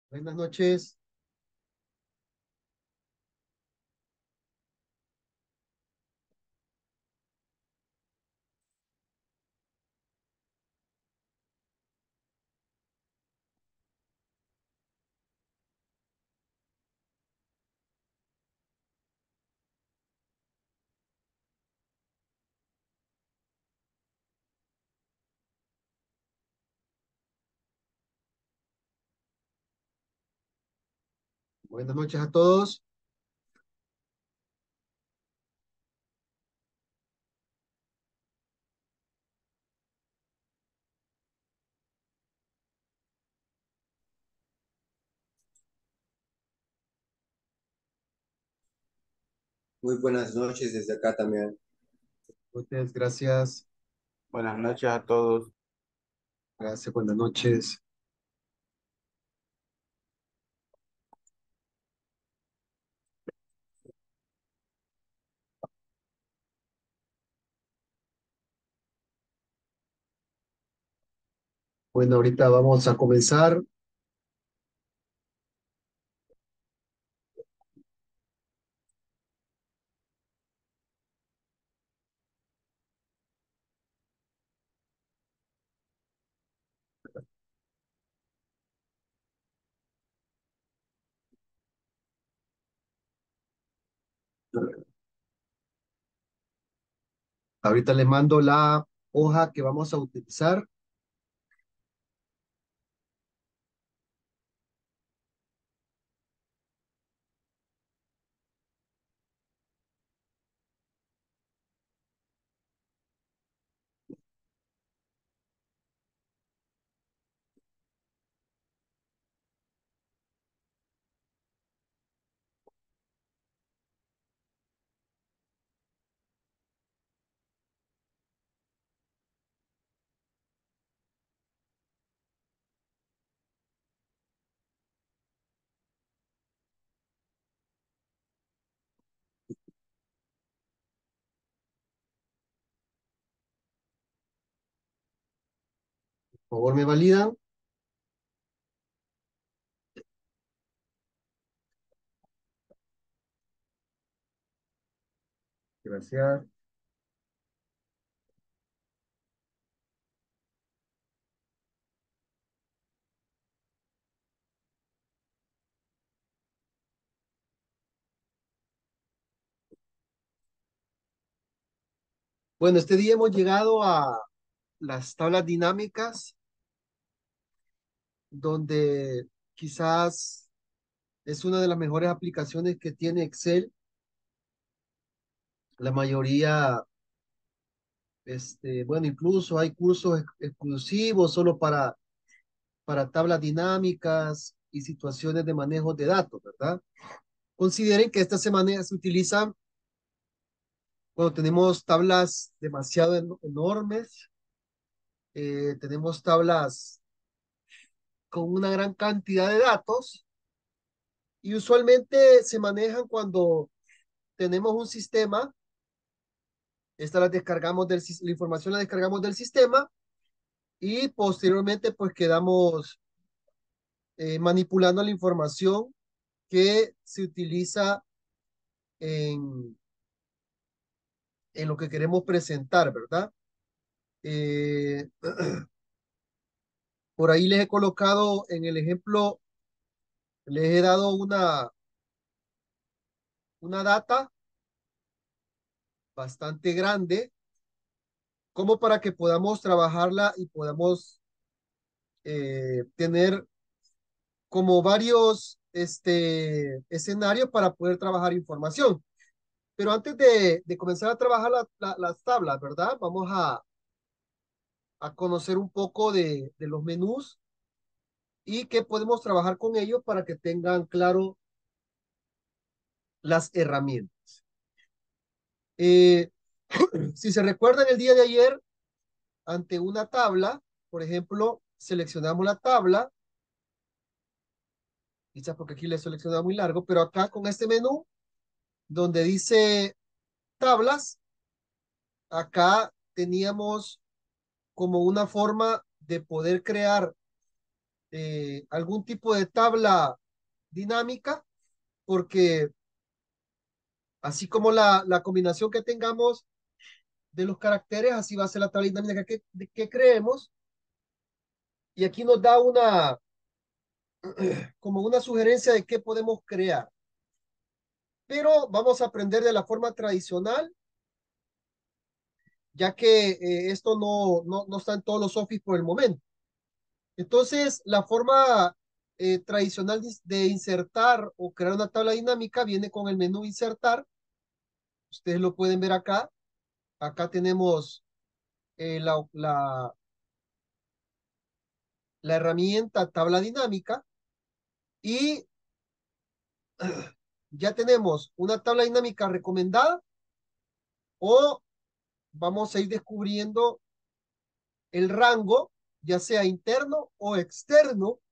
Buenas noches. Buenas noches a todos. Muy buenas noches desde acá también. Muchas gracias. Buenas noches a todos. Gracias, buenas noches. Bueno, ahorita vamos a comenzar. Ahorita les mando la hoja que vamos a utilizar. Por favor, me validan. Gracias. Bueno, este día hemos llegado a las tablas dinámicas, donde quizás es una de las mejores aplicaciones que tiene Excel. La mayoría, bueno, incluso hay cursos exclusivos solo para tablas dinámicas y situaciones de manejo de datos, ¿verdad? Consideren que estas semanas se utilizan cuando tenemos tablas demasiado enormes, tenemos tablas con una gran cantidad de datos y usualmente se manejan cuando tenemos un sistema. Esta la descargamos la información la descargamos del sistema y posteriormente pues quedamos manipulando la información que se utiliza en, en lo que queremos presentar, ¿verdad? Eh, por ahí les he colocado en el ejemplo, les he dado una data bastante grande, como para que podamos trabajarla y podamos tener como varios escenarios para poder trabajar información. Pero antes de comenzar a trabajar las tablas, ¿verdad? Vamos a conocer un poco de los menús y que podemos trabajar con ellos para que tengan claro las herramientas. Eh, si se recuerdan el día de ayer, ante una tabla, por ejemplo, seleccionamos la tabla, quizás porque aquí le he seleccionado muy largo, pero acá con este menú, donde dice tablas, acá teníamos como una forma de poder crear algún tipo de tabla dinámica, porque así como la combinación que tengamos de los caracteres, así va a ser la tabla dinámica que creemos. Y aquí nos da como una sugerencia de qué podemos crear. Pero vamos a aprender de la forma tradicional, ya que esto no está en todos los Office por el momento. Entonces, la forma tradicional de insertar o crear una tabla dinámica viene con el menú insertar. Ustedes lo pueden ver acá. Acá tenemos la herramienta tabla dinámica y ya tenemos una tabla dinámica recomendada o vamos a ir descubriendo el rango, ya sea interno o externo,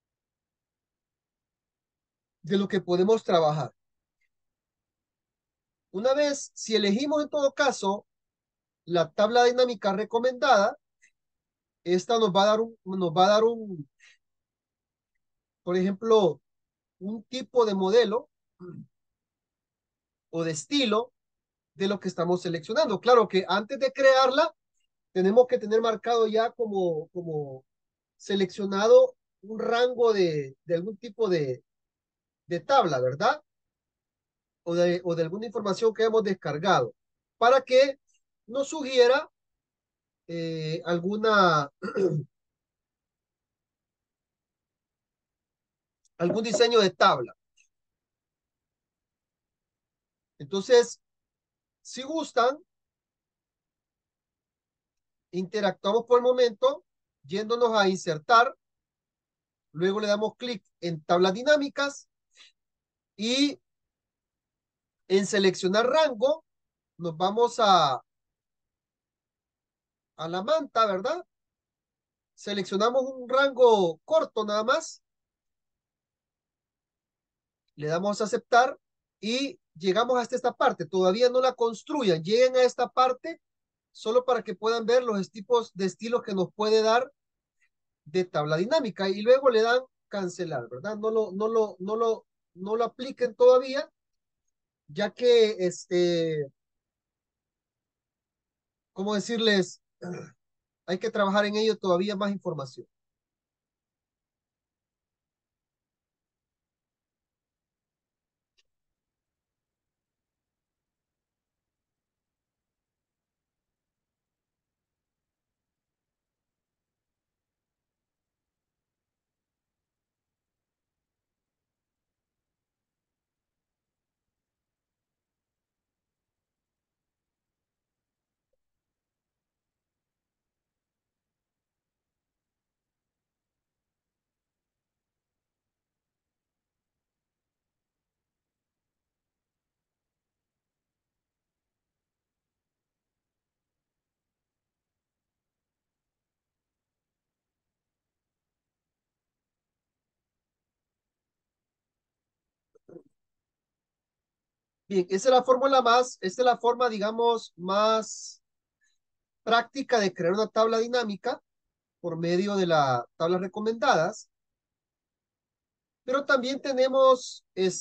de lo que podemos trabajar. Una vez, si elegimos en todo caso la tabla dinámica recomendada, esta por ejemplo, un tipo de modelo o de estilo de lo que estamos seleccionando. Claro que antes de crearla, tenemos que tener marcado ya como seleccionado un rango de algún tipo de tabla, ¿verdad? O de alguna información que hemos descargado, para que nos sugiera algún diseño de tabla. Entonces, si gustan, interactuamos por el momento yéndonos a insertar, luego le damos clic en tablas dinámicas y en seleccionar rango nos vamos a la manta, ¿verdad? Seleccionamos un rango corto nada más, le damos a aceptar y llegamos hasta esta parte. Todavía no la construyan, lleguen a esta parte solo para que puedan ver los tipos de estilos que nos puede dar de tabla dinámica y luego le dan cancelar, ¿verdad? No lo apliquen todavía, ya que, ¿cómo decirles? Hay que trabajar en ello todavía más información. Bien, esa es la forma, digamos, más práctica de crear una tabla dinámica por medio de las tablas recomendadas, pero también tenemos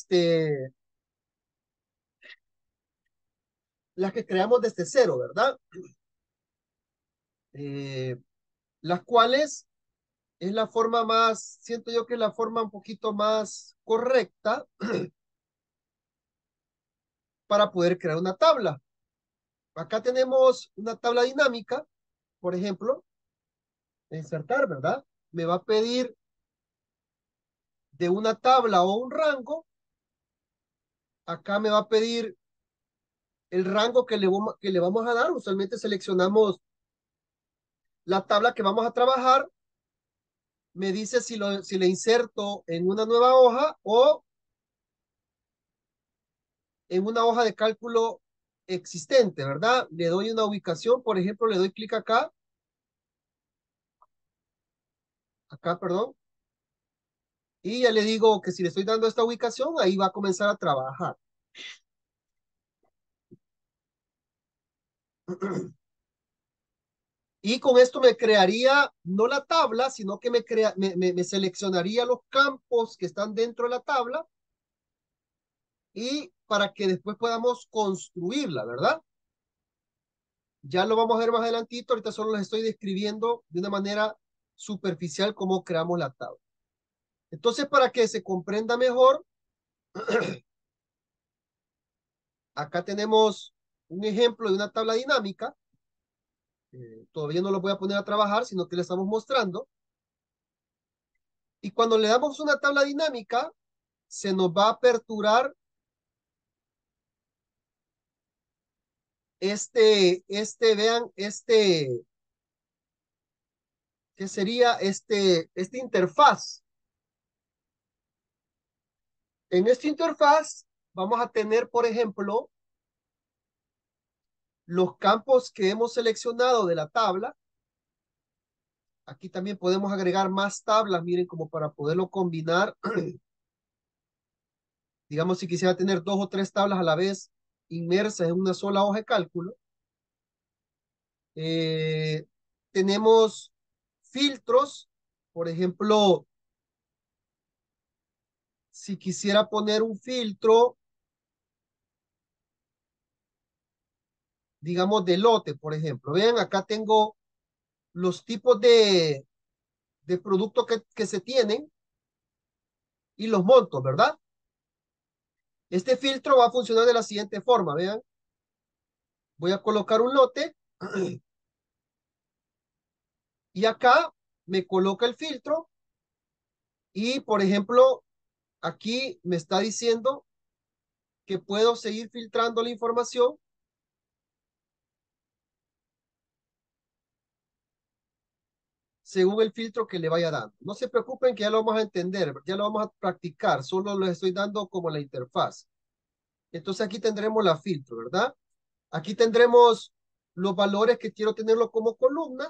las que creamos desde cero, ¿verdad? Eh, las cuales es la forma más, siento yo que es la forma un poquito más correcta para poder crear una tabla. Acá tenemos una tabla dinámica, por ejemplo, insertar, ¿verdad? Me va a pedir de una tabla o un rango. Acá me va a pedir el rango que le vamos a dar. Usualmente seleccionamos la tabla que vamos a trabajar. Me dice si le inserto en una nueva hoja o en una hoja de cálculo existente, ¿verdad? Le doy una ubicación, por ejemplo, le doy clic acá, perdón, y ya le digo que si le estoy dando esta ubicación, ahí va a comenzar a trabajar. Y con esto me crearía no la tabla, sino que me seleccionaría los campos que están dentro de la tabla y para que después podamos construirla, ¿verdad? Ya lo vamos a ver más adelantito, ahorita solo les estoy describiendo de una manera superficial cómo creamos la tabla. Entonces, para que se comprenda mejor, acá tenemos un ejemplo de una tabla dinámica. Todavía no lo voy a poner a trabajar, sino que le estamos mostrando. Y cuando le damos una tabla dinámica, se nos va a aperturar vean, ¿qué sería este interfaz? En esta interfaz vamos a tener, por ejemplo, los campos que hemos seleccionado de la tabla. Aquí también podemos agregar más tablas, miren, como para poderlo combinar. Digamos, si quisiera tener 2 o 3 tablas a la vez inmersas en una sola hoja de cálculo. Eh, tenemos filtros, por ejemplo, si quisiera poner un filtro, digamos, de lote, por ejemplo. Vean, acá tengo los tipos de productos que se tienen y los montos, ¿verdad? Este filtro va a funcionar de la siguiente forma, vean. Voy a colocar un lote y acá me coloca el filtro y, por ejemplo, aquí me está diciendo que puedo seguir filtrando la información según el filtro que le vaya dando. No se preocupen que ya lo vamos a entender, ya lo vamos a practicar, solo les estoy dando como la interfaz. Entonces aquí tendremos la filtro, ¿verdad? Aquí tendremos los valores que quiero tenerlo como columna.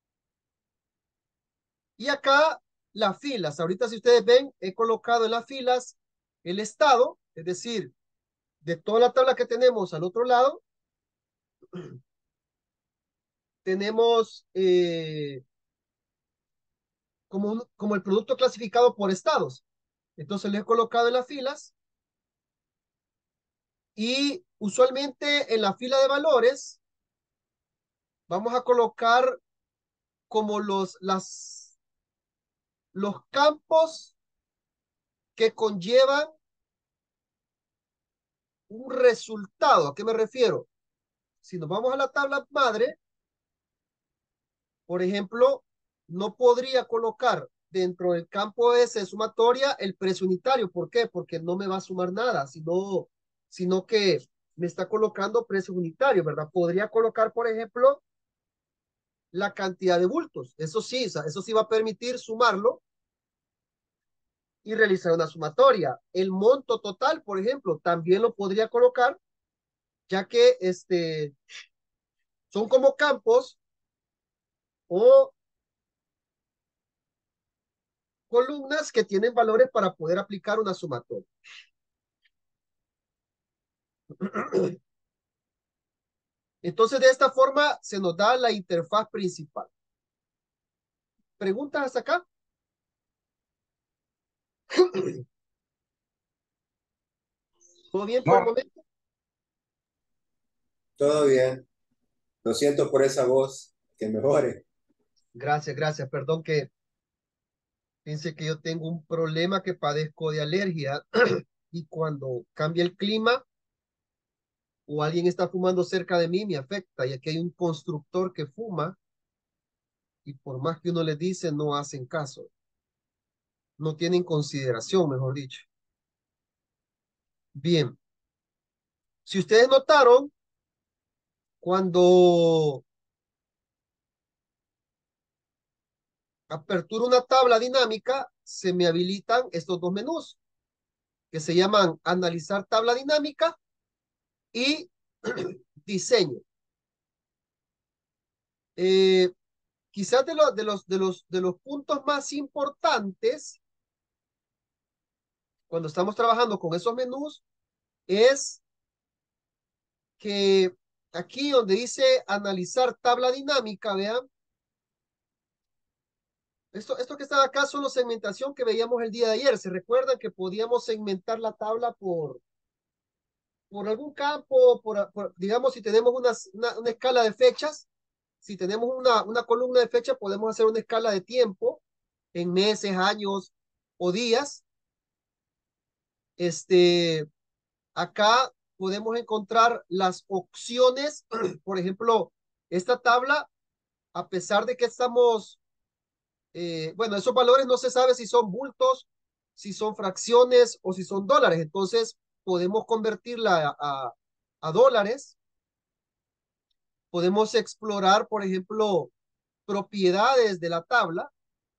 Y acá las filas. Ahorita si ustedes ven, he colocado en las filas el estado, es decir, de toda la tabla que tenemos al otro lado, tenemos como el producto clasificado por estados. Entonces lo he colocado en las filas y usualmente en la fila de valores vamos a colocar como los campos que conllevan un resultado. ¿A qué me refiero? Si nos vamos a la tabla madre, por ejemplo, no podría colocar dentro del campo ese sumatoria el precio unitario. ¿Por qué? Porque no me va a sumar nada, sino que me está colocando precio unitario, ¿verdad? Podría colocar, por ejemplo, la cantidad de bultos. Eso sí, eso sí va a permitir sumarlo y realizar una sumatoria. El monto total, por ejemplo, también lo podría colocar, ya que son como campos o columnas que tienen valores para poder aplicar una sumatoria. Entonces, de esta forma se nos da la interfaz principal. ¿Preguntas hasta acá? ¿Todo bien por el No, momento? Todo bien. Lo siento por esa voz. Que mejore. Gracias, gracias. Perdón que piense que yo tengo un problema que padezco de alergia y cuando cambia el clima o alguien está fumando cerca de mí me afecta y aquí hay un constructor que fuma y por más que uno les dice no hacen caso, no tienen consideración, mejor dicho. Bien, si ustedes notaron, cuando apertura una tabla dinámica, se me habilitan estos dos menús que se llaman analizar tabla dinámica y diseño. Eh, quizás de los puntos más importantes cuando estamos trabajando con esos menús es que aquí donde dice analizar tabla dinámica, vean, Esto que está acá son la segmentación que veíamos el día de ayer. ¿Se recuerdan que podíamos segmentar la tabla por algún campo, digamos, si tenemos una escala de fechas, si tenemos una columna de fecha, podemos hacer una escala de tiempo en meses, años o días. Acá podemos encontrar las opciones, por ejemplo, esta tabla, a pesar de que estamos, bueno, esos valores no se sabe si son bultos, si son fracciones o si son dólares. Entonces, podemos convertirla a dólares. Podemos explorar, por ejemplo, propiedades de la tabla,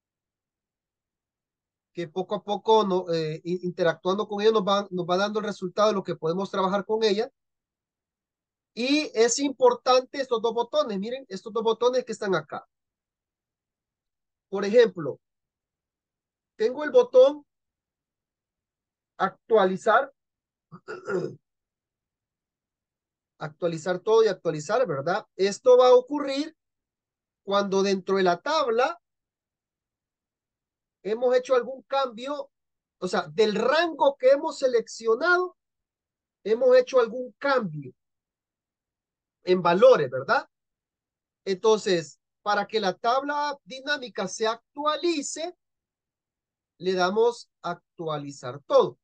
que poco a poco interactuando con ella nos va dando el resultado de lo que podemos trabajar con ella. Y es importante estos dos botones, miren, estos dos botones que están acá. Por ejemplo, tengo el botón actualizar, actualizar todo y actualizar, ¿verdad? Esto va a ocurrir cuando dentro de la tabla hemos hecho algún cambio, o sea, del rango que hemos seleccionado, hemos hecho algún cambio en valores, ¿verdad? Entonces, para que la tabla dinámica se actualice, le damos actualizar todo.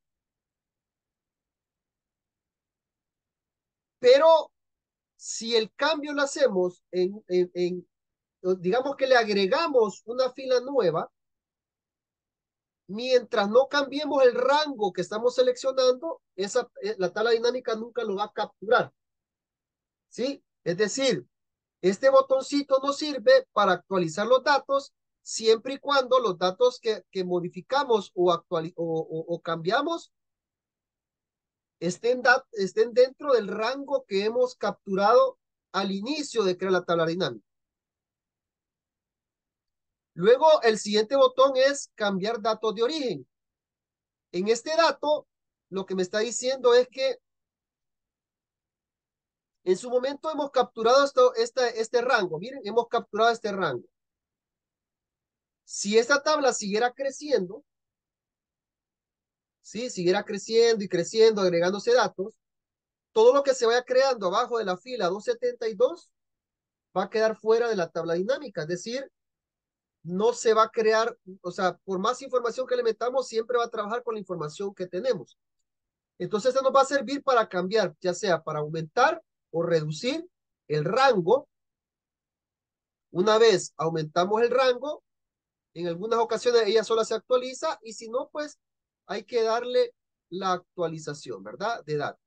Pero si el cambio lo hacemos digamos que le agregamos una fila nueva, mientras no cambiemos el rango que estamos seleccionando, la tabla dinámica nunca lo va a capturar. ¿Sí? Es decir, este botoncito nos sirve para actualizar los datos siempre y cuando los datos que modificamos o cambiamos estén dentro del rango que hemos capturado al inicio de crear la tabla dinámica. Luego, el siguiente botón es cambiar datos de origen. En este dato, lo que me está diciendo es que en su momento hemos capturado este rango. Miren, hemos capturado este rango. Si esta tabla siguiera creciendo, ¿sí? Siguiera creciendo y creciendo, agregándose datos, todo lo que se vaya creando abajo de la fila 272 va a quedar fuera de la tabla dinámica. Es decir, no se va a crear, o sea, por más información que le metamos, siempre va a trabajar con la información que tenemos. Entonces, esto nos va a servir para cambiar, ya sea para aumentar o reducir el rango. Una vez aumentamos el rango, en algunas ocasiones ella sola se actualiza y si no, pues hay que darle la actualización, ¿verdad? De datos.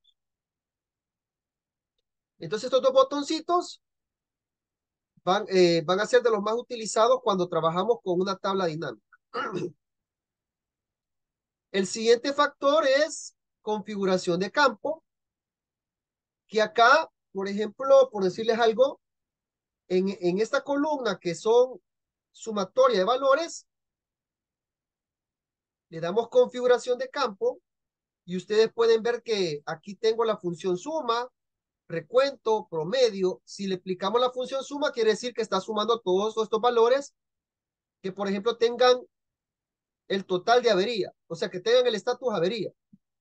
Entonces, estos dos botoncitos van a ser de los más utilizados cuando trabajamos con una tabla dinámica. El siguiente factor es configuración de campo, que acá, por ejemplo, por decirles algo, en esta columna que son sumatoria de valores, le damos configuración de campo y ustedes pueden ver que aquí tengo la función suma, recuento, promedio. Si le aplicamos la función suma, quiere decir que está sumando todos estos valores que, por ejemplo, tengan el total de avería, o sea, que tengan el estatus avería.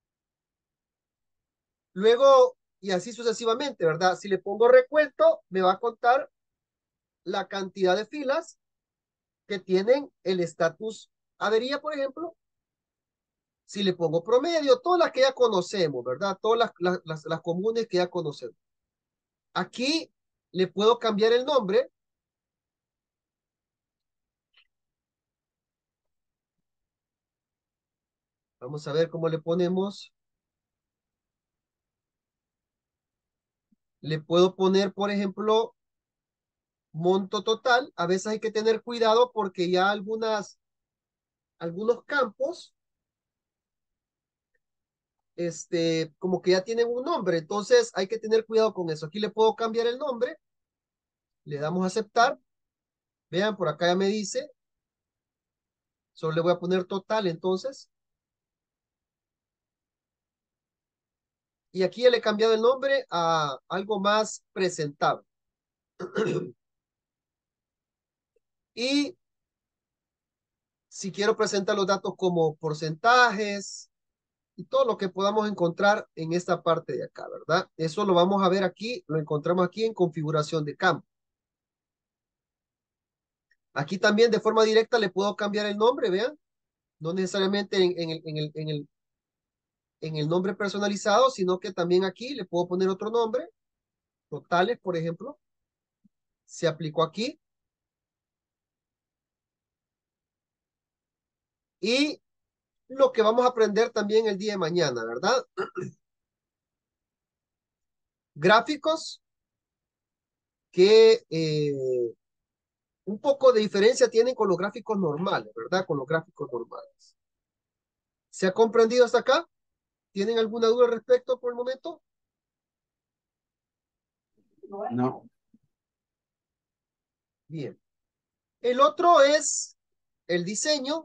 Luego, y así sucesivamente, ¿verdad? Si le pongo recuento, me va a contar la cantidad de filas que tienen el estatus avería, por ejemplo. Si le pongo promedio, todas las que ya conocemos, ¿verdad? Todas las comunes que ya conocemos. Aquí le puedo cambiar el nombre. Vamos a ver cómo le ponemos. Le puedo poner, por ejemplo, monto total. A veces hay que tener cuidado porque ya algunos campos, como que ya tienen un nombre. Entonces hay que tener cuidado con eso. Aquí le puedo cambiar el nombre. Le damos a aceptar. Vean, por acá ya me dice. Solo le voy a poner total entonces. Y aquí ya le he cambiado el nombre a algo más presentable. Y Si quiero presentar los datos como porcentajes y todo lo que podamos encontrar en esta parte de acá, ¿verdad? Eso lo vamos a ver aquí, lo encontramos aquí en configuración de campo. Aquí también de forma directa le puedo cambiar el nombre, vean, no necesariamente en el nombre personalizado, sino que también aquí le puedo poner otro nombre, totales, por ejemplo, se aplicó aquí. Y lo que vamos a aprender también el día de mañana, ¿verdad? Gráficos que un poco de diferencia tienen con los gráficos normales, ¿verdad? Con los gráficos normales. ¿Se ha comprendido hasta acá? ¿Tienen alguna duda al respecto por el momento? No. Bien. El otro es el diseño.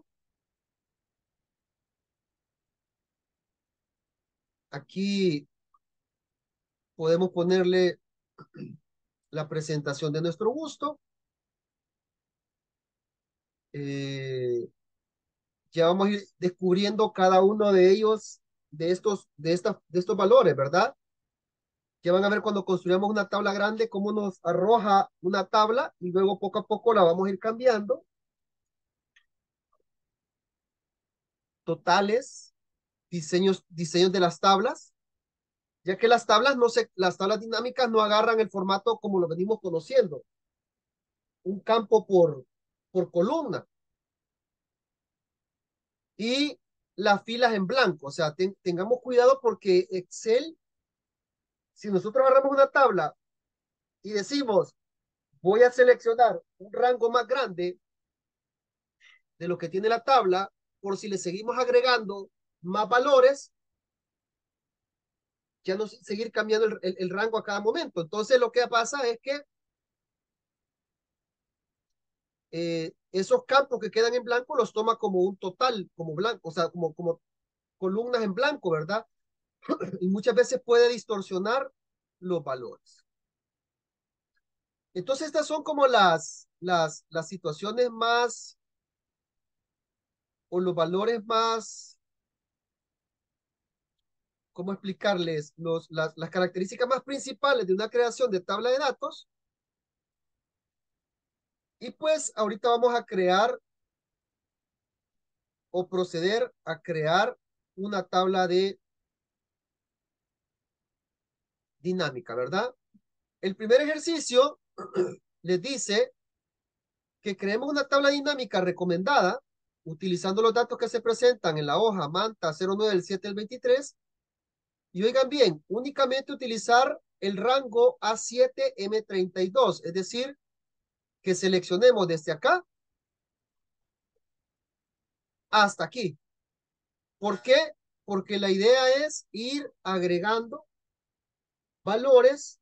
Aquí podemos ponerle la presentación de nuestro gusto. Eh, ya vamos a ir descubriendo cada uno de ellos, de estos valores, ¿verdad? Ya van a ver cuando construyamos una tabla grande, cómo nos arroja una tabla y luego poco a poco la vamos a ir cambiando. Totales, diseños de las tablas, ya que las tablas dinámicas no agarran el formato como lo venimos conociendo, un campo por columna y las filas en blanco. O sea, tengamos cuidado porque Excel, si nosotros agarramos una tabla y decimos, voy a seleccionar un rango más grande de lo que tiene la tabla, por si le seguimos agregando más valores, ya no seguir cambiando el rango a cada momento. Entonces lo que pasa es que esos campos que quedan en blanco los toma como un total, como blanco, o sea, como columnas en blanco, ¿verdad? Y muchas veces puede distorsionar los valores. Entonces estas son como las situaciones más, o los valores más, ¿cómo explicarles? Las características más principales de una creación de tabla de datos. Y pues ahorita vamos a crear o proceder a crear una tabla de dinámica, ¿verdad? El primer ejercicio les dice que creemos una tabla dinámica recomendada utilizando los datos que se presentan en la hoja Manta 09 del 7 del 23. Y oigan bien, únicamente utilizar el rango A7M32, es decir, que seleccionemos desde acá hasta aquí. ¿Por qué? Porque la idea es ir agregando valores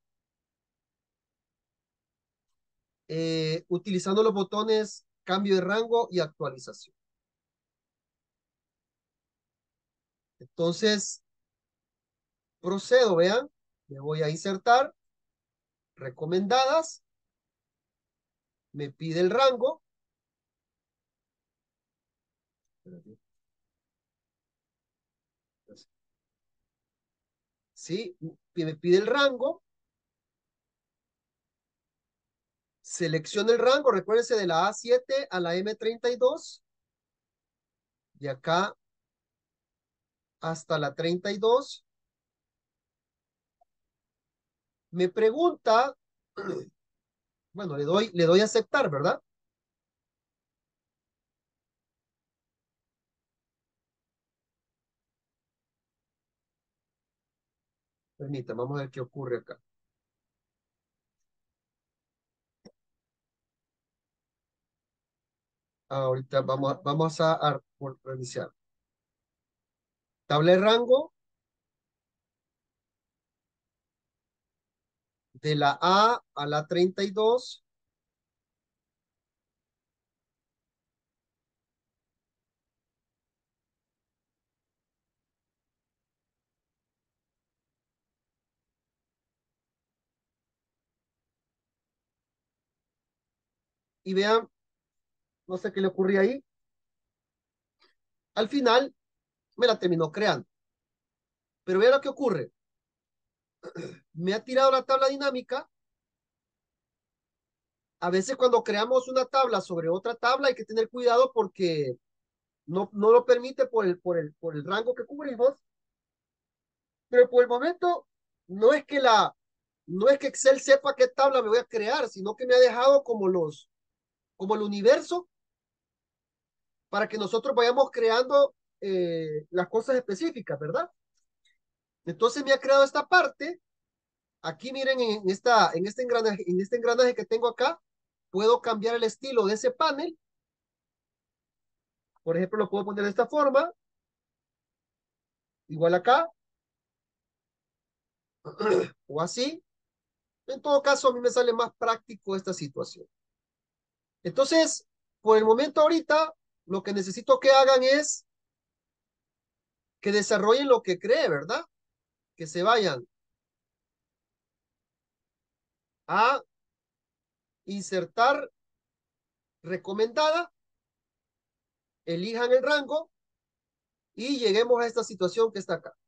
utilizando los botones cambio de rango y actualización. Entonces, procedo, vean, me voy a insertar, recomendadas, me pide el rango, ¿sí? Me pide el rango, selecciono el rango, recuérdense de la A7 a la M32, de acá hasta la 32. Me pregunta, bueno, le doy a aceptar, ¿verdad? Permítame, vamos a ver qué ocurre acá. Ahorita vamos a reiniciar. Tabla de rango de la A a la 32. Y vean, no sé qué le ocurría ahí. Al final me la terminó creando. Pero vea lo que ocurre. Me ha tirado la tabla dinámica. A veces cuando creamos una tabla sobre otra tabla hay que tener cuidado porque no lo permite por el rango que cubrimos. Pero por el momento no es que no es que Excel sepa qué tabla me voy a crear, sino que me ha dejado como el universo para que nosotros vayamos creando las cosas específicas, ¿verdad? Entonces me ha creado esta parte. Aquí miren en este engranaje que tengo acá, puedo cambiar el estilo de ese panel. Por ejemplo, lo puedo poner de esta forma, igual acá, o así. En todo caso, a mí me sale más práctico esta situación. Entonces, por el momento ahorita, lo que necesito que hagan es que desarrollen lo que cree, ¿verdad? Que se vayan a insertar recomendada, elijan el rango y lleguemos a esta situación que está acá.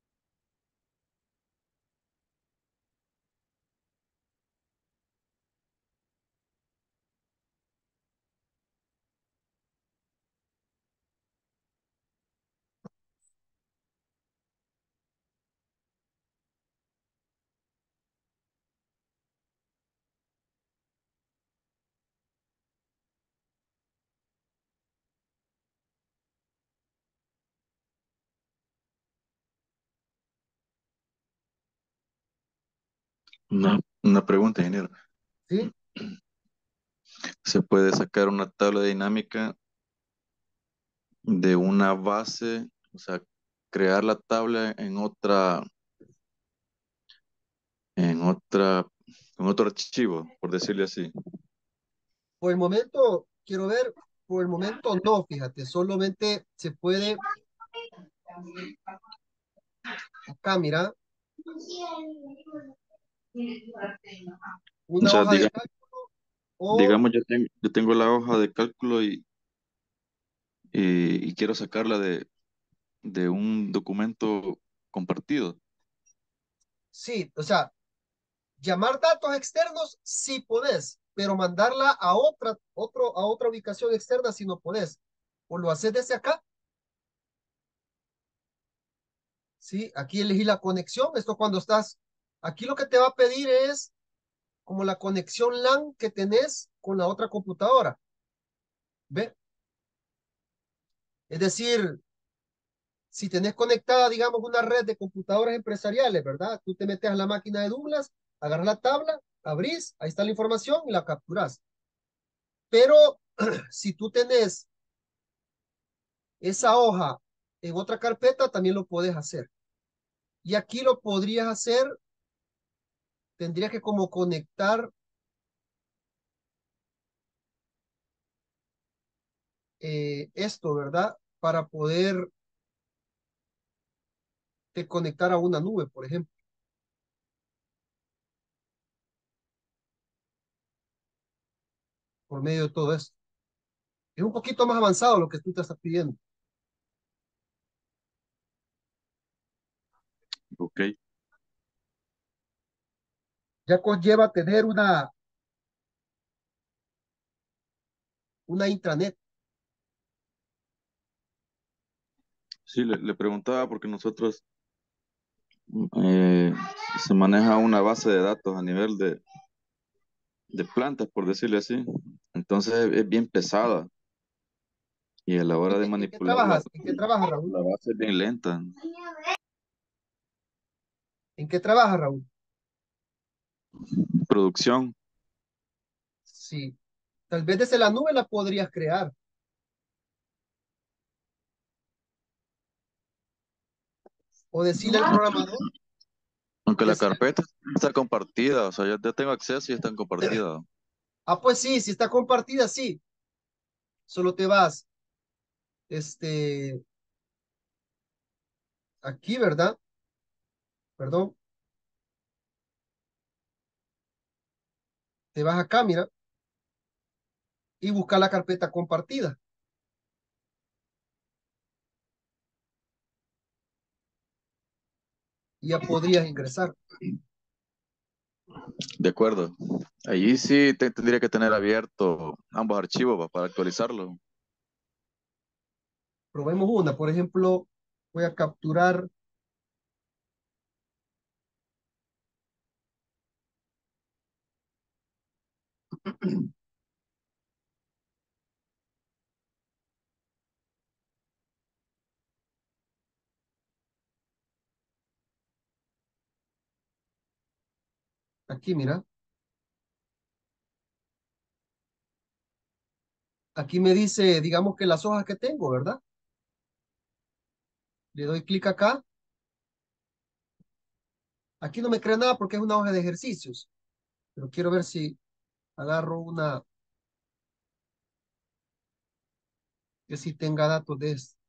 Una pregunta, ingeniero. ¿Sí? ¿Se puede sacar una tabla dinámica de una base, o sea, crear la tabla en otra, en otro archivo, por decirlo así? Por el momento, quiero ver, por el momento no, fíjate, solamente se puede, acá, mira, O una sea, hoja de cálculo o, digamos, yo tengo la hoja de cálculo y quiero sacarla de un documento compartido. sí, o sea, llamar datos externos sí podés, pero mandarla a otra ubicación externa si no podés. O lo haces desde acá, sí, aquí elegí la conexión, esto cuando estás, aquí lo que te va a pedir es como la conexión LAN que tenés con la otra computadora, ¿ve? Es decir, si tenés conectada, digamos, una red de computadoras empresariales, ¿verdad? Tú te metes a la máquina de Douglas, agarras la tabla, abrís, ahí está la información y la capturas. Pero si tú tenés esa hoja en otra carpeta, también lo puedes hacer. Y aquí lo podrías hacer, tendrías que como conectar esto, ¿verdad? Para poder te conectar a una nube, por ejemplo, por medio de todo esto. Es un poquito más avanzado lo que tú te estás pidiendo. Ok. Ya conlleva tener una intranet. Sí, le preguntaba porque nosotros eh, se maneja una base de datos a nivel de plantas, por decirlo así. Entonces es bien pesada y a la hora de ¿En qué manipular trabajas? ¿En qué trabajas, Raúl? la base es bien lenta. ¿En qué trabajas, Raúl? Producción, Sí. Tal vez desde la nube la podrías crear. O decirle al programador, aunque la decirle, carpeta está compartida, o sea, yo tengo acceso y está compartida. pues sí, si está compartida, sí. Solo te vas, este, aquí, ¿verdad? Perdón, te vas acá, mira, y busca la carpeta compartida. y ya podrías ingresar. De acuerdo. Allí sí tendría que tener abierto ambos archivos para actualizarlo. Probemos una, por ejemplo, voy a capturar aquí, mira. Aquí me dice, digamos que las hojas que tengo, ¿verdad? Le doy clic acá. Aquí no me crea nada porque es una hoja de ejercicios, pero quiero ver si agarro una que sí tenga datos de esto.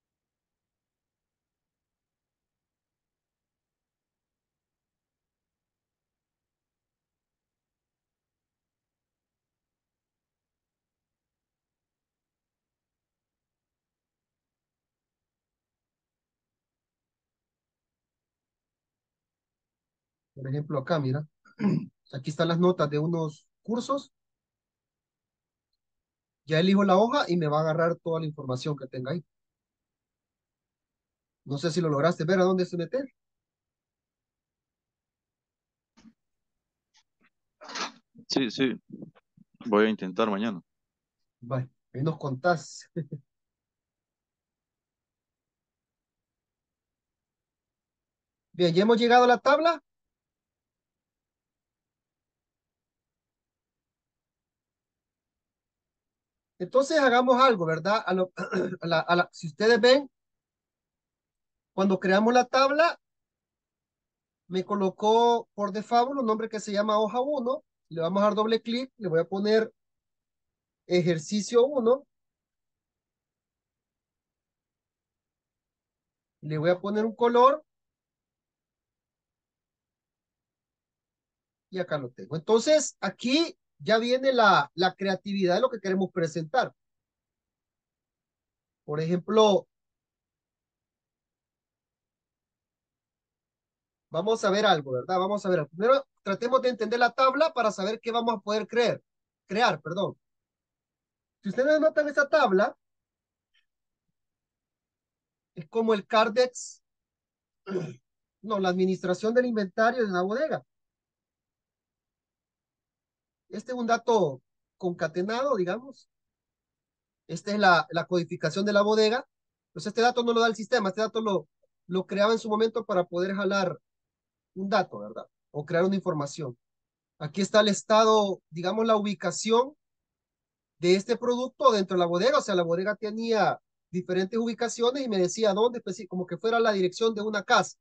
Por ejemplo, acá, mira. Aquí están las notas de unos cursos. Ya elijo la hoja y me va a agarrar toda la información que tenga ahí. No sé si lo lograste ver a dónde se meter. Sí, sí. Voy a intentar mañana. Vale, ahí nos contás. Bien, ya hemos llegado a la tabla. Entonces hagamos algo, ¿verdad? Si ustedes ven, cuando creamos la tabla, me colocó por default un nombre que se llama hoja 1. Le vamos a dar doble clic, le voy a poner ejercicio 1. Le voy a poner un color y acá lo tengo. Entonces, aquí ya viene la creatividad de lo que queremos presentar. Por ejemplo, vamos a ver algo, ¿verdad? Vamos a ver. Primero, tratemos de entender la tabla para saber qué vamos a poder crear, perdón. Si ustedes notan esa tabla, es como el Cardex, no, la administración del inventario de una bodega. Este es un dato concatenado, digamos. Esta es la codificación de la bodega. Pues este dato no lo da el sistema, este dato lo creaba en su momento para poder jalar un dato, ¿verdad? O crear una información. Aquí está el estado, digamos, la ubicación de este producto dentro de la bodega. O sea, la bodega tenía diferentes ubicaciones y me decía dónde, como que fuera la dirección de una casa.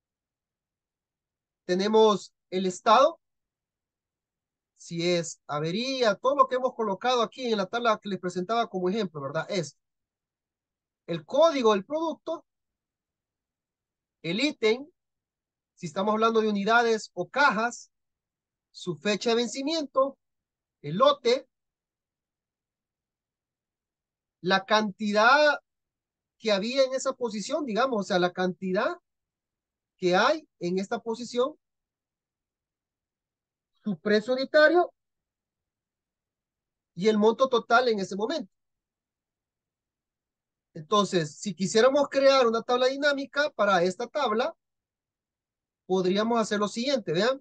Tenemos el estado, si es avería, todo lo que hemos colocado aquí en la tabla que les presentaba como ejemplo, ¿verdad? Es el código del producto, el ítem, si estamos hablando de unidades o cajas, su fecha de vencimiento, el lote, la cantidad que había en esa posición, digamos, o sea, la cantidad que hay en esta posición, su precio unitario y el monto total en ese momento. Entonces, si quisiéramos crear una tabla dinámica para esta tabla, podríamos hacer lo siguiente, vean.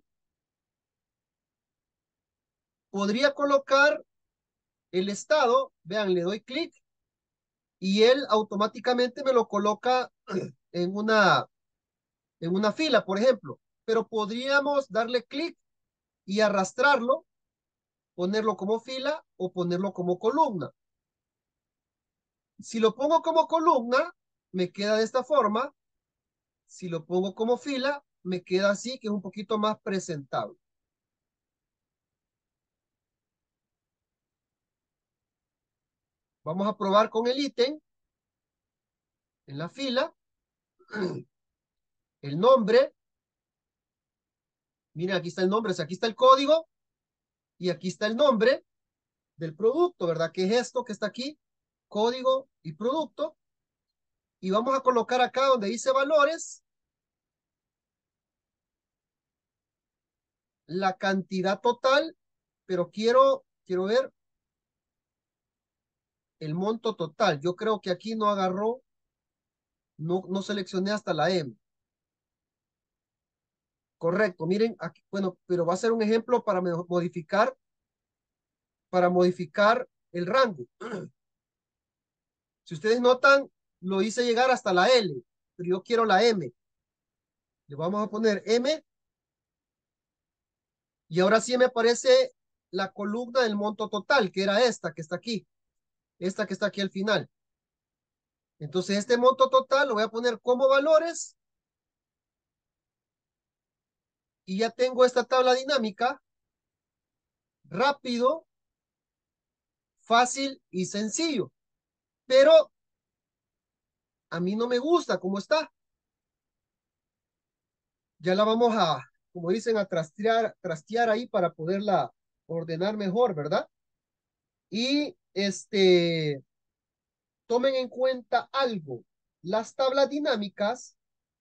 Podría colocar el estado, vean, le doy clic y él automáticamente me lo coloca en una fila, por ejemplo. Pero podríamos darle clic y arrastrarlo, ponerlo como fila o ponerlo como columna. Si lo pongo como columna, me queda de esta forma. Si lo pongo como fila, me queda así, que es un poquito más presentable. Vamos a probar con el ítem en la fila, el nombre. Miren, aquí está el nombre, o sea, aquí está el código y aquí está el nombre del producto, ¿verdad? Que es esto que está aquí, código y producto. Y vamos a colocar acá donde dice valores, la cantidad total, pero quiero ver el monto total. Yo creo que aquí no agarró, no seleccioné hasta la M. Correcto, miren, aquí, bueno, pero va a ser un ejemplo para modificar el rango. Si ustedes notan, lo hice llegar hasta la L, pero yo quiero la M. Le vamos a poner M y ahora sí me aparece la columna del monto total, que era esta que está aquí, esta que está aquí al final. Entonces este monto total lo voy a poner como valores y ya tengo esta tabla dinámica, rápido, fácil y sencillo. Pero a mí no me gusta cómo está. Ya la vamos a, como dicen, a trastear ahí para poderla ordenar mejor, ¿verdad? Y tomen en cuenta algo. Las tablas dinámicas,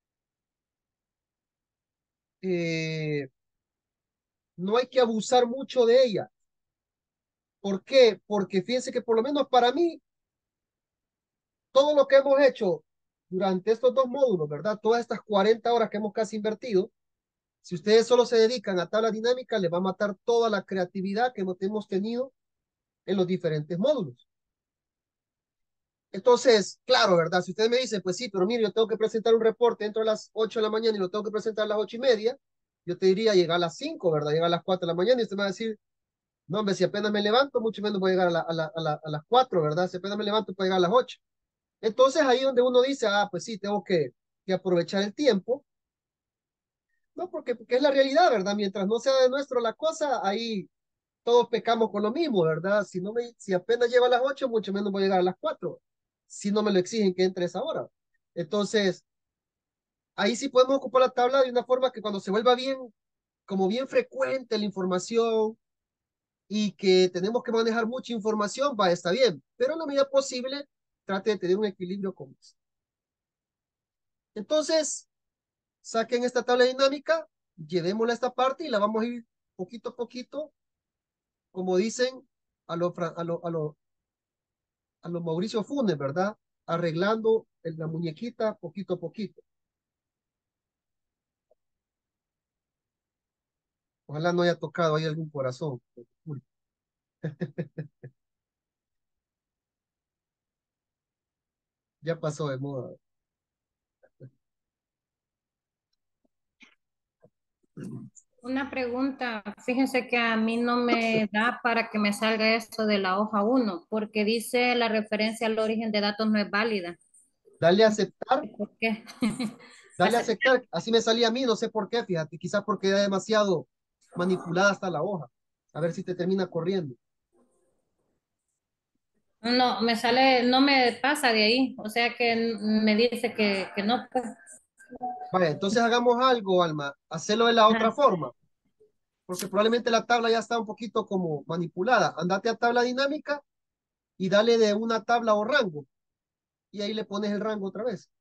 eh, no hay que abusar mucho de ellas. ¿Por qué? Porque fíjense que por lo menos para mí, todo lo que hemos hecho durante estos dos módulos, ¿verdad? Todas estas 40 horas que hemos casi invertido, si ustedes solo se dedican a tabla dinámica, les va a matar toda la creatividad que hemos tenido en los diferentes módulos. Entonces, claro, ¿verdad? Si ustedes me dicen, pues sí, pero mire, yo tengo que presentar un reporte dentro de las 8 de la mañana y lo tengo que presentar a las 8:30, yo te diría llegar a las 5, ¿verdad? Llegar a las 4 de la mañana y usted me va a decir, no, hombre, si apenas me levanto, mucho menos voy a llegar a las 4, ¿verdad? Si apenas me levanto, puedo llegar a las 8. Entonces, ahí donde uno dice, ah, pues sí, tengo que aprovechar el tiempo, ¿no? Porque es la realidad, ¿verdad? Mientras no sea de nuestro la cosa, ahí todos pecamos con lo mismo, ¿verdad? Si apenas llego a las 8, mucho menos voy a llegar a las 4, si no me lo exigen que entre a esa hora. Entonces, ahí sí podemos ocupar la tabla de una forma que cuando se vuelva bien, como bien frecuente la información y que tenemos que manejar mucha información, va, está bien, pero en la medida posible, trate de tener un equilibrio con eso. Entonces, saquen esta tabla dinámica, llevémosla a esta parte y la vamos a ir poquito a poquito, como dicen, a lo, a lo, a lo, a los Mauricio Funes, ¿verdad? Arreglando la muñequita poquito a poquito. Ojalá no haya tocado ahí algún corazón. Uy, ya pasó de moda. Una pregunta, fíjense que a mí no me da para que me salga esto de la hoja 1, porque dice la referencia al origen de datos no es válida. Dale a aceptar, ¿Por qué? dale a Hace- aceptar. Así me salía a mí, no sé por qué, fíjate, quizás porque era demasiado manipulada hasta la hoja. A ver si te termina corriendo. No, me sale, no me pasa de ahí, o sea que me dice que no, pues. Vaya, entonces hagamos algo, Alma. Hacerlo de la otra Ajá. forma, porque probablemente la tabla ya está un poquito como manipulada. Andate a tabla dinámica y dale de una tabla o rango. Y ahí le pones el rango otra vez.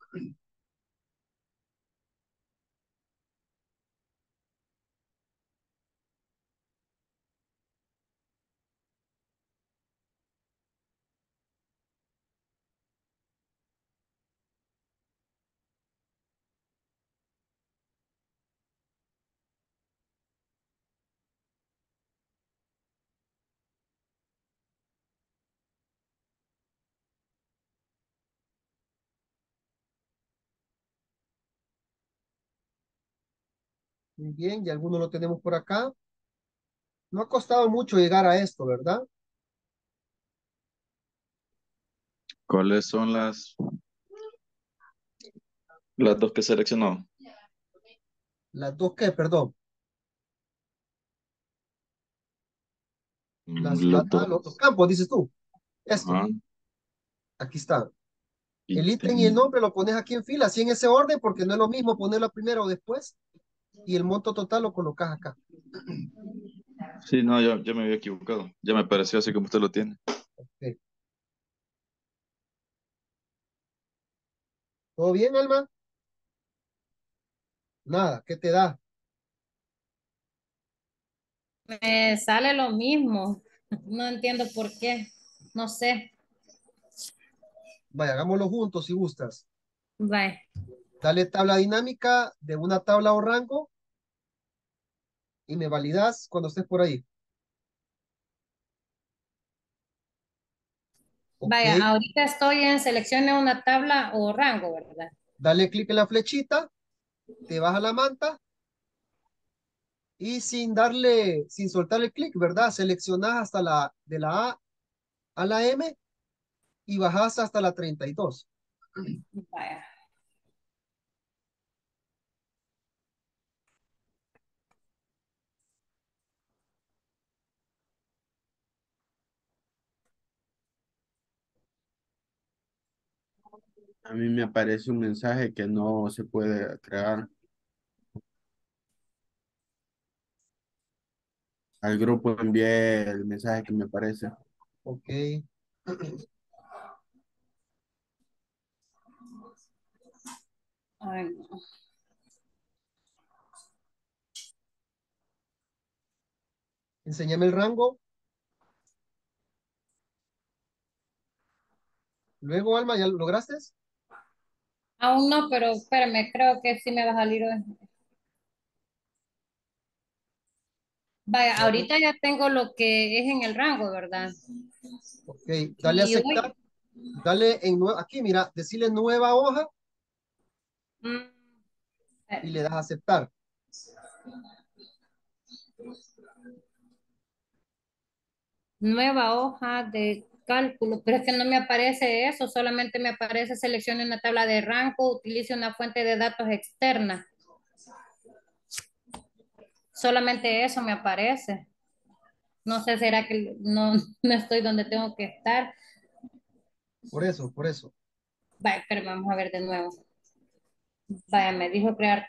Muy bien, y algunos lo tenemos por acá. No ha costado mucho llegar a esto, ¿verdad? ¿Cuáles son las dos que seleccionó? Las dos que, perdón, Los los dos. campos, dices tú. Esto, Ajá. aquí está. El ítem y el Ítem. nombre lo pones aquí en fila, así en ese orden, porque no es lo mismo ponerlo primero o después. Y el monto total lo colocas acá. Sí, no, yo me había equivocado. Ya me pareció así como usted lo tiene. Ok. ¿Todo bien, Alma? Nada, ¿qué te da? Me sale lo mismo. No entiendo por qué. No sé. Vaya, hagámoslo juntos si gustas. Bye. Dale tabla dinámica de una tabla o rango y me validas cuando estés por ahí. Ok. Vaya, ahorita estoy en seleccione una tabla o rango, ¿verdad? Dale clic en la flechita, te vas a la manta y sin soltar el clic, ¿verdad? Seleccionas hasta de la A a la M y bajas hasta la 32. Vaya. A mí me aparece un mensaje que no se puede crear. Al grupo envié el mensaje que me aparece. Ok. Ay, no. Enséñame el rango. Luego, Alma, ¿ya lo lograste? Aún no, pero espérame, creo que sí me va a salir hoy. Vaya, Veamos. ahorita ya tengo lo que es en el rango, ¿verdad? Ok. Dale a Y aceptar. hoy, Dale aquí, mira, decirle nueva hoja mm, y le das a aceptar. nueva hoja de cálculo, pero es que no me aparece eso, solamente me aparece seleccione una tabla de rango, utilice una fuente de datos externa. Solamente eso me aparece. No sé, será que no, no estoy donde tengo que estar. Por eso, por eso. Vaya, pero vamos a ver de nuevo. Vaya, me dijo crear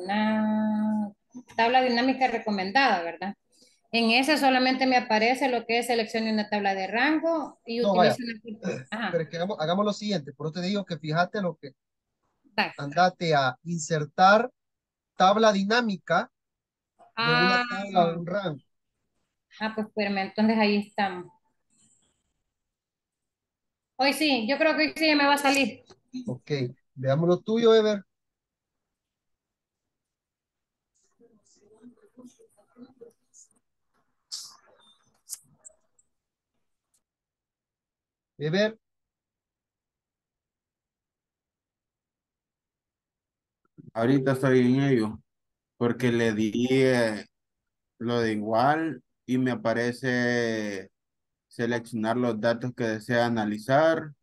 tabla dinámica recomendada, ¿verdad? En ese solamente me aparece lo que es seleccione una tabla de rango y No, vaya. utilice una... Pero Ajá, es que hagamos lo siguiente. Por eso te digo que fíjate lo que vaya. andate a insertar tabla dinámica de una Ah, tabla o un rango. pues espérame, entonces ahí estamos. Hoy sí, yo creo que hoy sí ya me va a salir. Ok, veamos lo tuyo, Ever. Ever, Ahorita estoy en ello porque le di lo de igual y me aparece seleccionar los datos que desea analizar.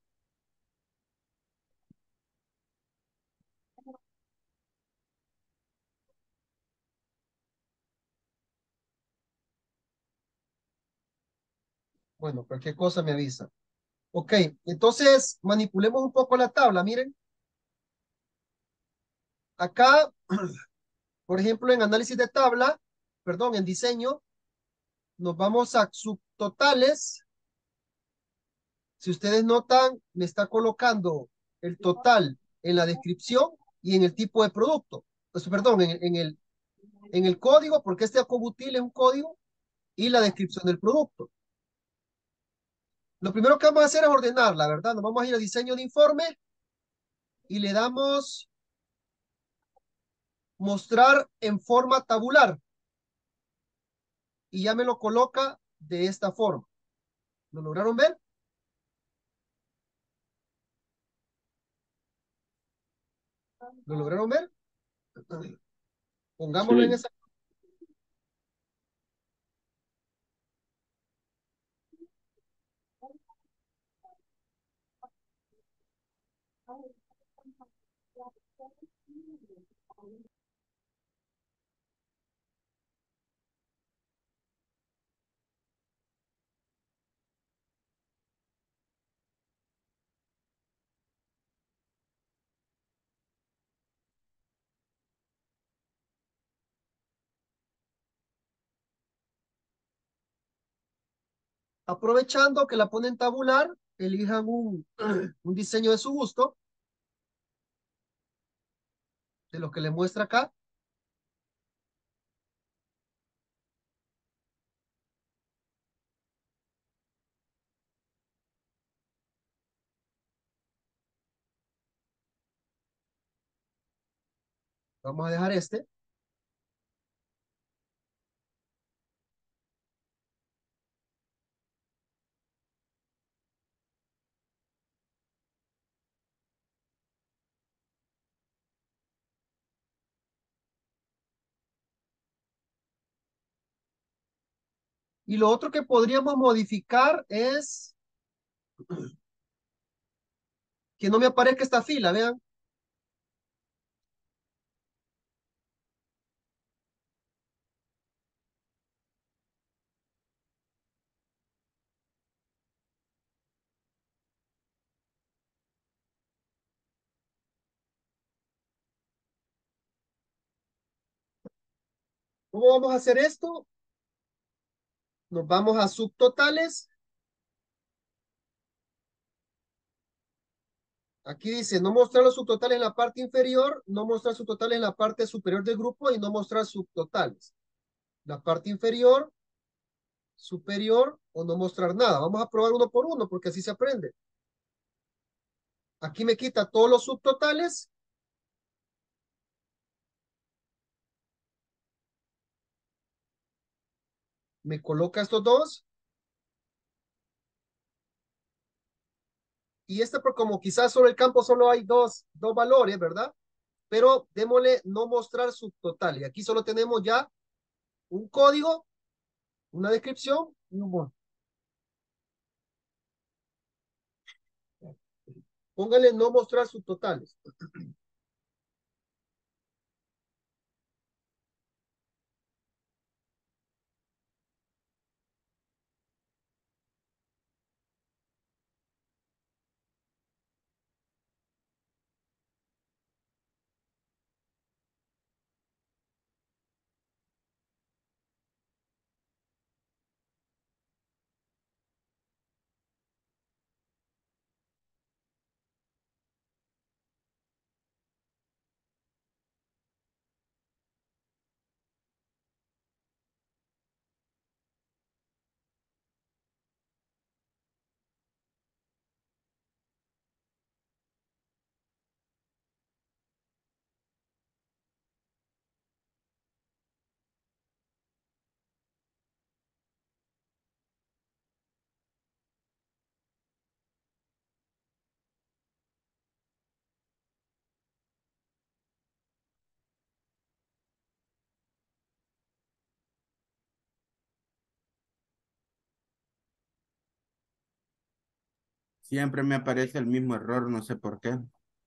bueno, cualquier cosa me avisa. Ok, entonces manipulemos un poco la tabla. Miren, acá, por ejemplo, en análisis de tabla, perdón, en diseño, nos vamos a subtotales. Si ustedes notan, me está colocando el total en la descripción y en el tipo de producto. Pues, perdón, en el código, porque este acobutil es un código, y la descripción del producto. Lo primero que vamos a hacer es ordenar, la verdad. Nos vamos a ir a diseño de informe y le damos mostrar en forma tabular y ya me lo coloca de esta forma. ¿Lo lograron ver? ¿Lo lograron ver? Pongámoslo en Sí. esa. Aprovechando que la ponen tabular, elijan un diseño de su gusto, de los que les muestra acá. Vamos a dejar este. Y lo otro que podríamos modificar es que no me aparezca esta fila, vean. ¿Cómo vamos a hacer esto? Nos vamos a subtotales. Aquí dice no mostrar los subtotales en la parte inferior, no mostrar subtotales en la parte superior del grupo y no mostrar subtotales. La parte inferior, superior o no mostrar nada. Vamos a probar uno por uno porque así se aprende. Aquí me quita todos los subtotales. Me coloca estos dos. Y este, por como quizás sobre el campo solo hay dos valores, ¿verdad? Pero démosle no mostrar subtotal. Y aquí solo tenemos ya un código, una descripción y un monto. Póngale no mostrar subtotales. Siempre me aparece el mismo error, no sé por qué.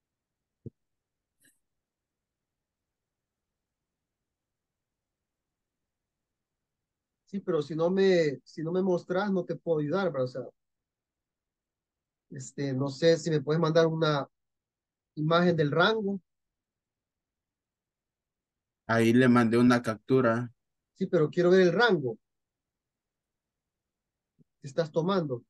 Sí, pero si no me mostras, no te puedo ayudar, ¿verdad? O sea, no sé si me puedes mandar una imagen del rango. Ahí le mandé una captura. Sí, pero quiero ver el rango que estás tomando.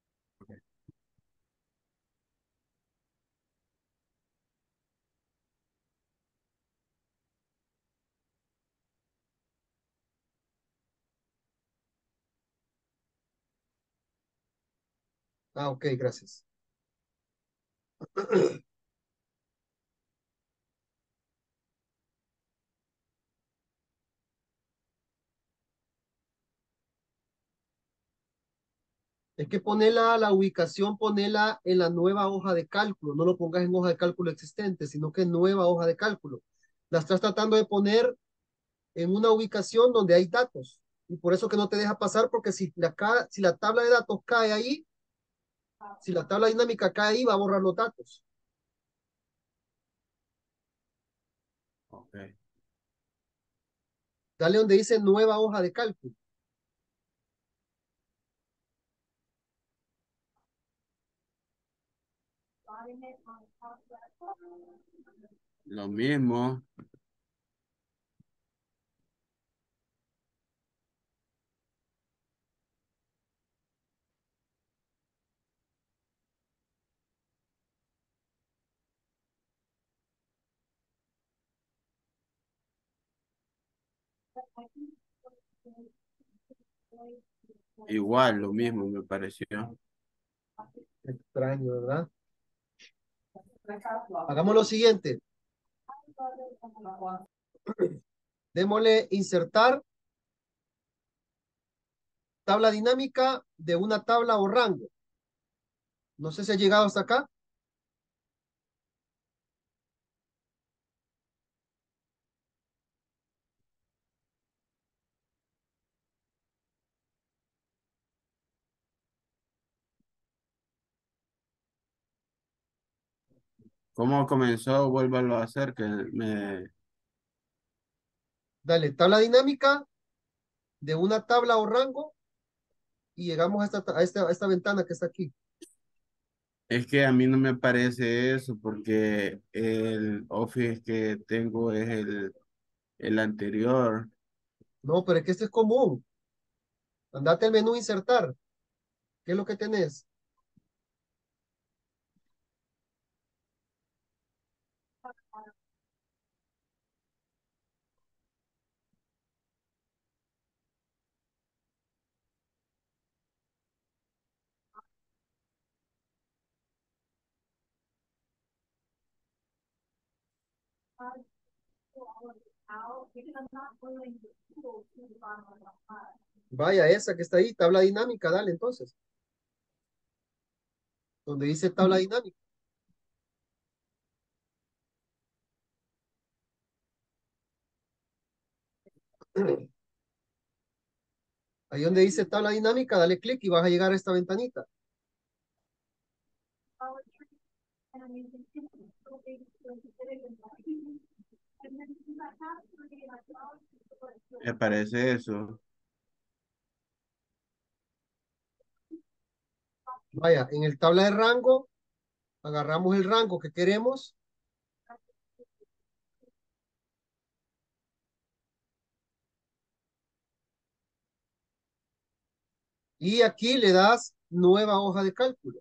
Ah, ok, gracias. Es que ponela la ubicación, ponela en la nueva hoja de cálculo. No lo pongas en hoja de cálculo existente, sino que en nueva hoja de cálculo. La estás tratando de poner en una ubicación donde hay datos. Y por eso que no te deja pasar, porque si la tabla de datos cae ahí, si la tabla dinámica cae ahí, va a borrar los datos. Okay. Dale donde dice nueva hoja de cálculo. Lo mismo. Igual, lo mismo me pareció. Extraño, ¿verdad? Hagamos lo siguiente. Démosle insertar tabla dinámica de una tabla o rango. No sé si ha llegado hasta acá. ¿Cómo comenzó? Vuélvalo a hacer, que me... Dale, tabla dinámica de una tabla o rango y llegamos a esta ventana que está aquí. Es que a mí no me parece eso porque el Office que tengo es el anterior. No, pero es que este es común. Andate al menú insertar. ¿Qué es lo que tenés? Vaya, esa que está ahí, tabla dinámica, dale entonces. Donde dice tabla dinámica. Ahí donde dice tabla dinámica, dale clic y vas a llegar a esta ventanita. Me parece eso. Vaya, en el tabla de rango, agarramos el rango que queremos y aquí le das nueva hoja de cálculo.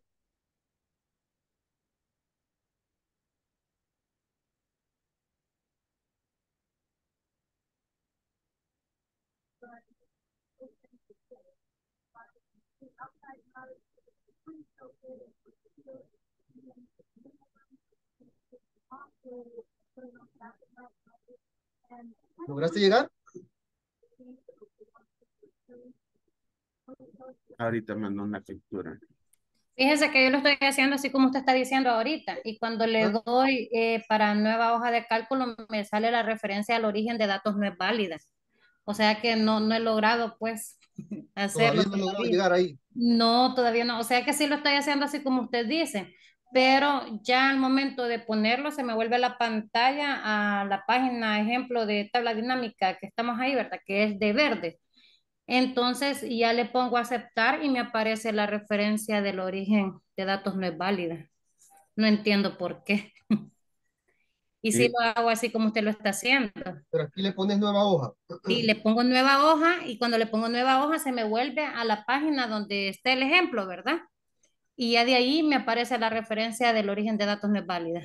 ¿Lograste llegar? Ahorita mando una captura. Fíjese que yo lo estoy haciendo así como usted está diciendo ahorita y cuando le ¿Ah? doy para nueva hoja de cálculo me sale la referencia al origen de datos no es válida. O sea que no he logrado pues hacerlo Todavía no he logrado todavía. llegar ahí. No, todavía no. O sea que sí lo estoy haciendo así como usted dice, pero ya al momento de ponerlo se me vuelve la pantalla a la página ejemplo de tabla dinámica que estamos ahí, ¿verdad? Que es de verde. Entonces ya le pongo a aceptar y me aparece la referencia del origen de datos no es válida. No entiendo por qué. Y si Y lo hago así como usted lo está haciendo. Pero aquí le pones nueva hoja. Sí, le pongo nueva hoja y cuando le pongo nueva hoja se me vuelve a la página donde está el ejemplo, ¿verdad? Y ya de ahí me aparece la referencia del origen de datos no es válida.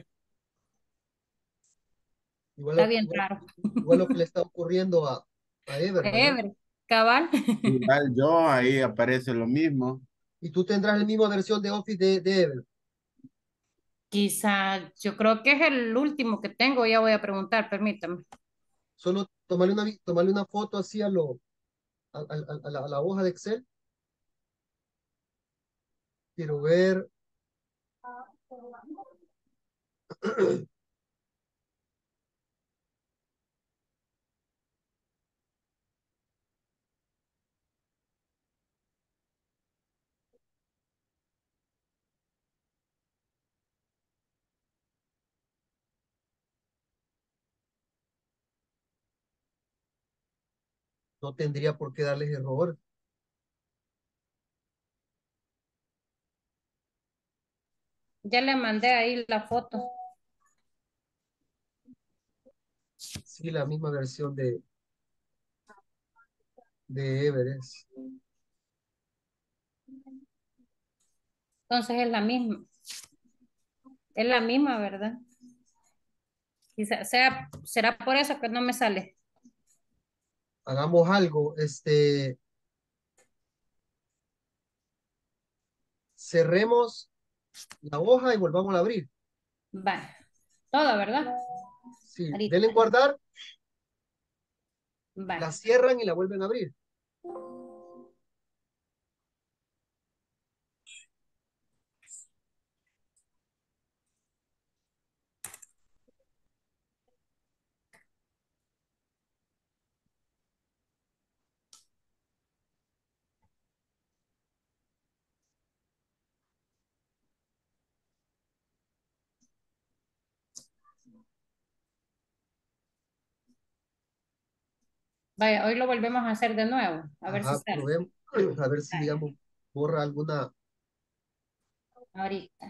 Igual Está lo, bien igual, raro. igual lo que le está ocurriendo a Ever, ¿verdad? Ever, cabal. igual yo, ahí aparece lo mismo. Y tú tendrás la misma versión de Office de Ever. Quizá, yo creo que es el último que tengo, ya voy a preguntar, permítame. Solo tomarle una foto así a la hoja de Excel. Quiero ver. No tendría por qué darles error. Ya le mandé ahí la foto. Sí, la misma versión de Ever es. Entonces es la misma, ¿verdad? Quizá sea, será por eso que no me sale. Hagamos algo. Cerremos la hoja y volvamos a abrir. Va, todo, ¿verdad? Sí, Ahorita. denle en guardar, Va. la cierran y la vuelven a abrir. Vaya, hoy lo volvemos a hacer de nuevo, a ver si Ajá, sale. probemos, a ver si, Vaya, digamos, borra alguna. ahorita.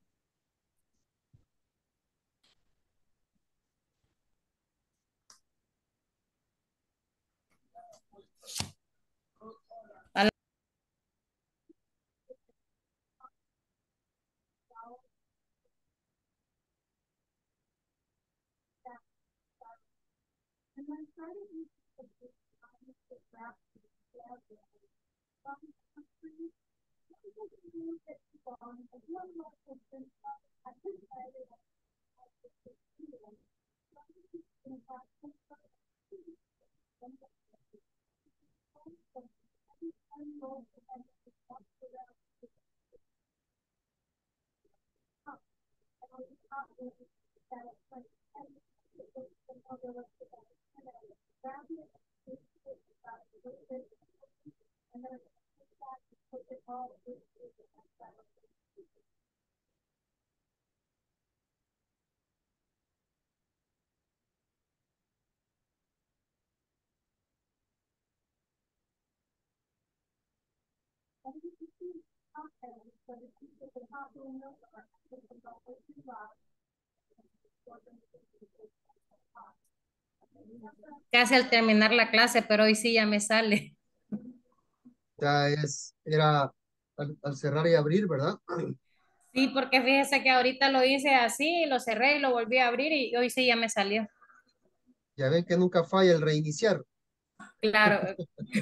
Casi al terminar la clase, pero hoy sí ya me sale. Ya era al cerrar y abrir, ¿verdad? Sí, porque fíjese que ahorita lo hice así, lo cerré y lo volví a abrir y hoy sí ya me salió. Ya ven que nunca falla el reiniciar. Claro.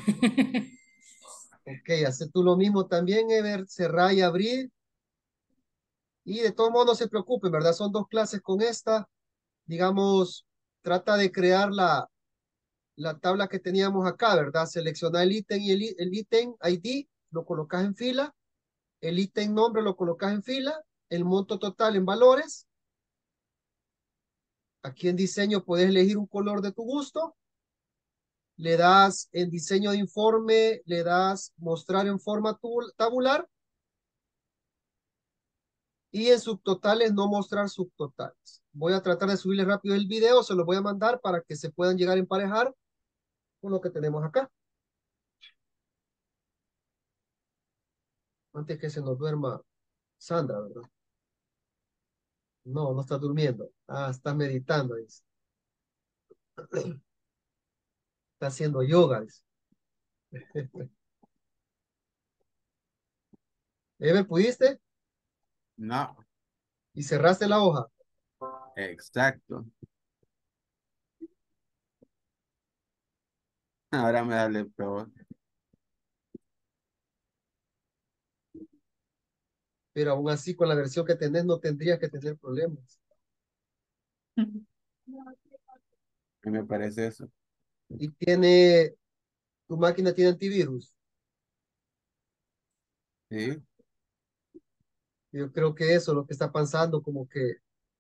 Ok, hace tú lo mismo también, Ever, cerrar y abrir. Y de todos modos no se preocupen, ¿verdad? Son dos clases con esta. Digamos, trata de crear la tabla que teníamos acá, ¿verdad? Selecciona el ítem y el ítem ID, lo colocas en fila. El ítem nombre lo colocas en fila. El monto total en valores. Aquí en diseño puedes elegir un color de tu gusto. Le das en diseño de informe, le das mostrar en forma tabular y en subtotales no mostrar subtotales. Voy a tratar de subirle rápido el video, se lo voy a mandar para que se puedan llegar a emparejar con lo que tenemos acá. Antes que se nos duerma Sandra, ¿verdad? No, no está durmiendo. Ah, está meditando, dice. Está haciendo yoga, dice. Ever, ¿pudiste? No, Y cerraste la hoja. exacto. Ahora me sale peor. Pero aún así con la versión que tenés no tendrías que tener problemas. ¿Qué me parece eso? Y tu máquina tiene antivirus. Sí. Yo creo que eso es lo que está pasando, como que,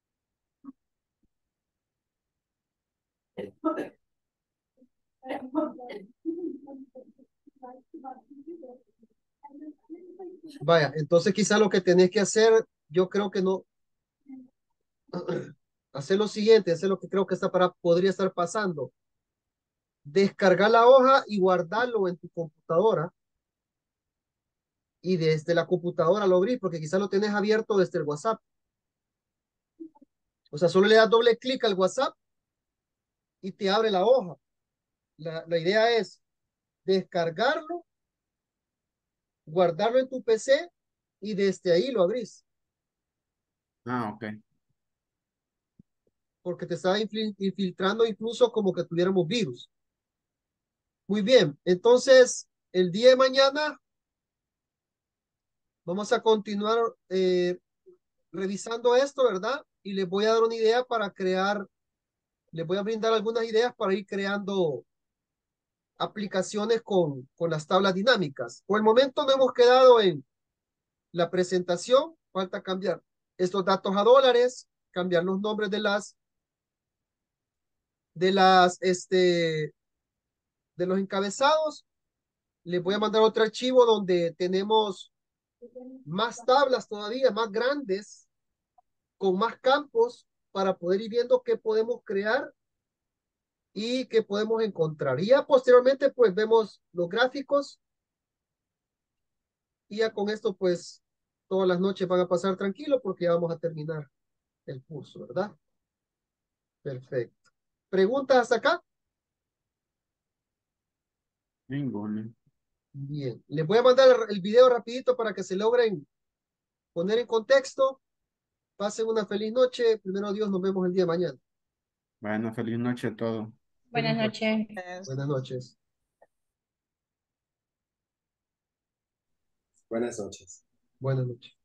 vaya, entonces quizá lo que tenés que hacer, yo creo que no, hacer lo siguiente, hacer lo que creo que podría estar pasando. Descargar la hoja y guardarlo en tu computadora y desde la computadora lo abrís, porque quizá lo tenés abierto desde el WhatsApp. O sea, solo le das doble clic al WhatsApp y te abre la hoja. La idea es descargarlo, guardarlo en tu PC y desde ahí lo abrís, Ah, ok. porque te estaba infiltrando incluso como que tuviéramos virus. Muy bien, entonces el día de mañana vamos a continuar revisando esto, ¿verdad? Y les voy a dar una idea para crear Les voy a brindar algunas ideas para ir creando aplicaciones con las tablas dinámicas. Por el momento no hemos quedado en la presentación, falta cambiar estos datos a dólares, cambiar los nombres de los encabezados. Les voy a mandar otro archivo donde tenemos más tablas todavía, más grandes, con más campos para poder ir viendo qué podemos crear y qué podemos encontrar. Y ya posteriormente, pues vemos los gráficos y ya con esto, pues todas las noches van a pasar tranquilo porque ya vamos a terminar el curso, ¿verdad? Perfecto. ¿Preguntas hasta acá? Ninguno. Bien. Les voy a mandar el video rapidito para que se logren poner en contexto. Pasen una feliz noche. Primero Dios, nos vemos el día de mañana. Bueno, feliz noche a todos. Buenas noches. Buenas noches. Buenas noches. Buenas noches.